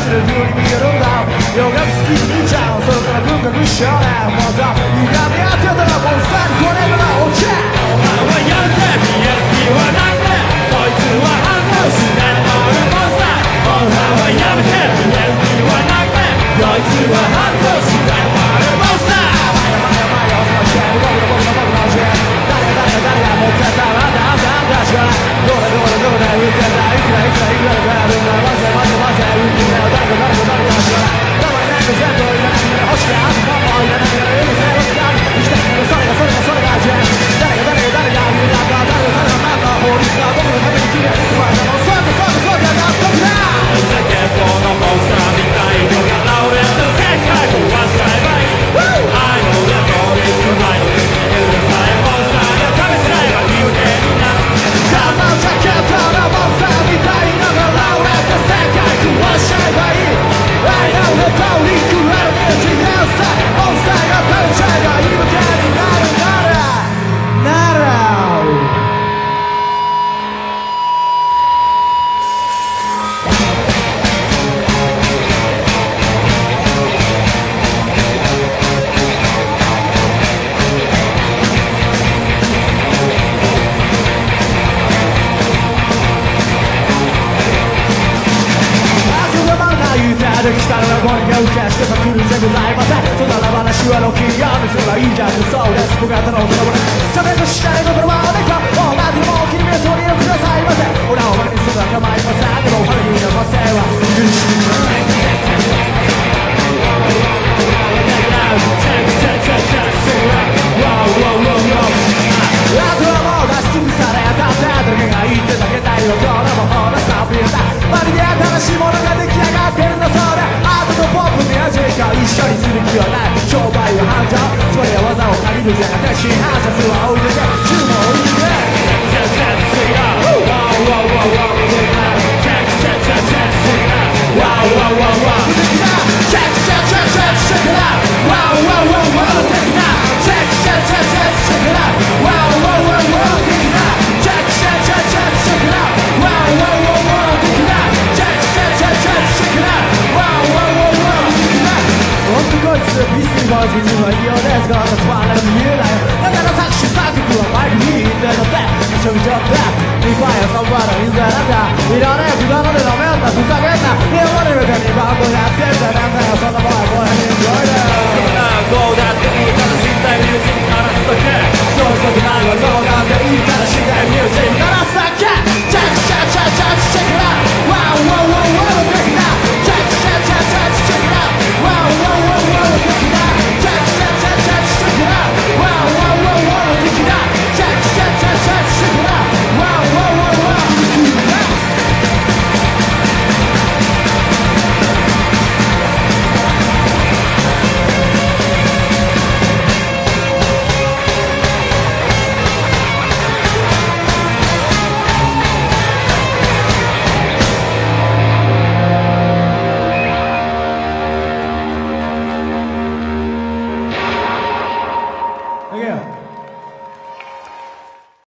走る風に見えるんだよが好きにちゃうそれから文学少年もっと歪み合ってたらモンスターにこれから落ちお前はやるぜ PSP はなんでこいつは反応しない俺モンスターお前はやめて PSP はなんでこいつは反応しない俺モンスター誰が持ってたらなんだじゃどれどれどれ浮いてたいくらいくらいくらいくらいマジマジマジ浮いてたよ誰が誰が誰が知らない黙れないと全部いらないから欲しいあともういらないから意味ないわけだ生きてるそれがそれがそれがじゃ誰が誰が誰が見るなんだ誰が誰がなんだ法律が僕のために決めるお前らのそうだそうだそうだ納得だだけこのモンスターみたいのが俺の世界壊しちゃえばいい I know that all is right うるさいモンスターが試しないわ理由でみんなこのジャケットのモンスターみたいのが俺の世界壊しちゃえばいい I know that all is right 違うさモンスターが倒しちゃえばいいみたいになるなら来たらゴニが受けしてまくるぜございませんそんな話はロキーアームすればいいじゃんそうです僕はただの子供ですちゃべんとしないことはでかもう何でもお気に召すおりをくださいませ俺はお前にするのは構いませんでもお肌にのませは許しあとはもう出し尽くされたって誰かが言ってたけだよこれもほらサビだまるで新しいものが出来上がってるんだそうだアートとポップミュージックを一緒にする気はない商売は繁盛つまりは技を借りるぜ私反射数は置いてけ注文を置いてビスリーボーイズ実は異様ですが私は誰も見えないだから作詞作曲はマイクにいてので一緒にちょっとリファイアサンバーのインザーなんだいらねえくだらねえダメなんだふざけ